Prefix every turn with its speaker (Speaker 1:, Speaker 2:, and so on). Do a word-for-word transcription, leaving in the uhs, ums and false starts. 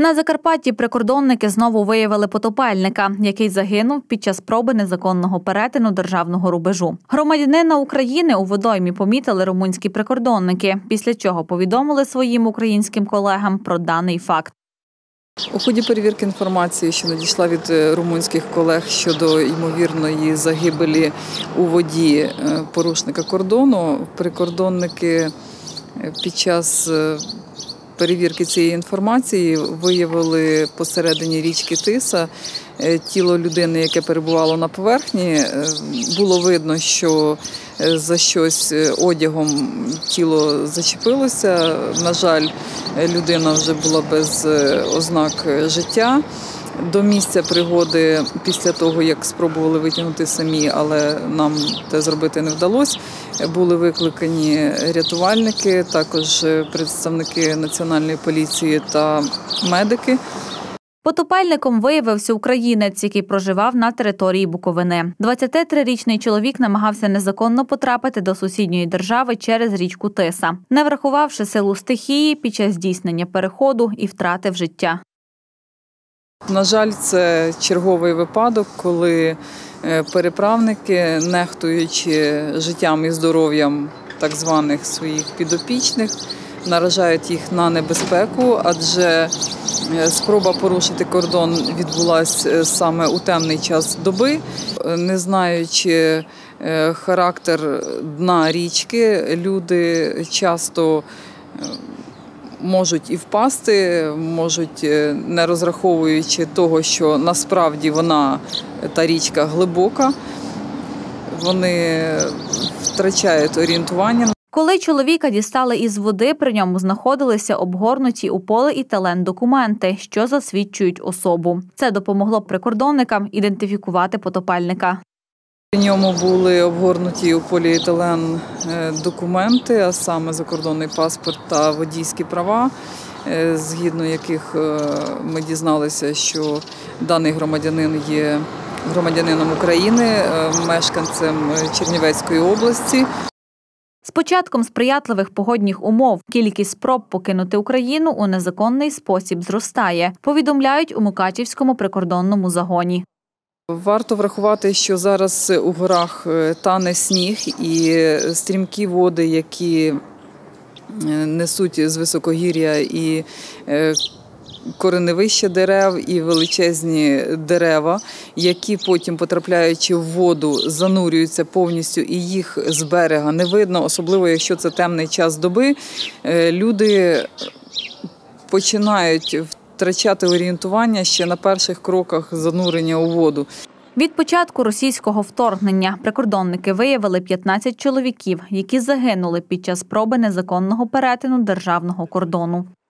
Speaker 1: На Закарпатті прикордонники знову виявили потопельника, який загинув під час спроби незаконного перетину державного рубежу. Громадянина України у водоймі помітили румунські прикордонники, після чого повідомили своїм українським колегам про даний факт.
Speaker 2: У ході перевірки інформації, що надійшла від румунських колег щодо ймовірної загибелі у воді порушника кордону, прикордонники під час перевірки цієї інформації виявили посередині річки Тиса тіло людини, яке перебувало на поверхні. Було видно, що за щось одягом тіло зачепилося. На жаль, людина вже була без ознак життя. До місця пригоди, після того, як спробували витягнути самі, але нам це зробити не вдалося, були викликані рятувальники, також представники Національної поліції та медики.
Speaker 1: Потопельником виявився українець, який проживав на території Буковини. двадцятитрирічний чоловік намагався незаконно потрапити до сусідньої держави через річку Тиса, не врахувавши силу стихії під час здійснення переходу і втратив життя.
Speaker 2: На жаль, це черговий випадок, коли переправники, нехтуючи життям і здоров'ям так званих своїх підопічних, наражають їх на небезпеку, адже спроба порушити кордон відбулася саме у темний час доби. Не знаючи характер дна річки, люди часто можуть і впасти, можуть, не розраховуючи того, що насправді вона, та річка, глибока, вони втрачають орієнтування.
Speaker 1: Коли чоловіка дістали із води, при ньому знаходилися обгорнуті у поліетилен документи, що засвідчують особу. Це допомогло прикордонникам ідентифікувати потопельника.
Speaker 2: При ньому були обгорнуті у поліетилен документи, а саме закордонний паспорт та водійські права, згідно яких ми дізналися, що даний громадянин є громадянином України, мешканцем Чернівецької області.
Speaker 1: З початком сприятливих погодних умов кількість спроб покинути Україну у незаконний спосіб зростає, повідомляють у Мукачівському прикордонному загоні.
Speaker 2: Варто врахувати, що зараз у горах тане сніг і стрімкі води, які несуть з високогір'я і кореневище дерев і величезні дерева, які потім, потрапляючи в воду, занурюються повністю і їх з берега не видно, особливо якщо це темний час доби, люди починають втрачати орієнтування ще на перших кроках занурення у воду.
Speaker 1: Від початку російського вторгнення прикордонники виявили п'ятнадцять чоловіків, які загинули під час спроби незаконного перетину державного кордону.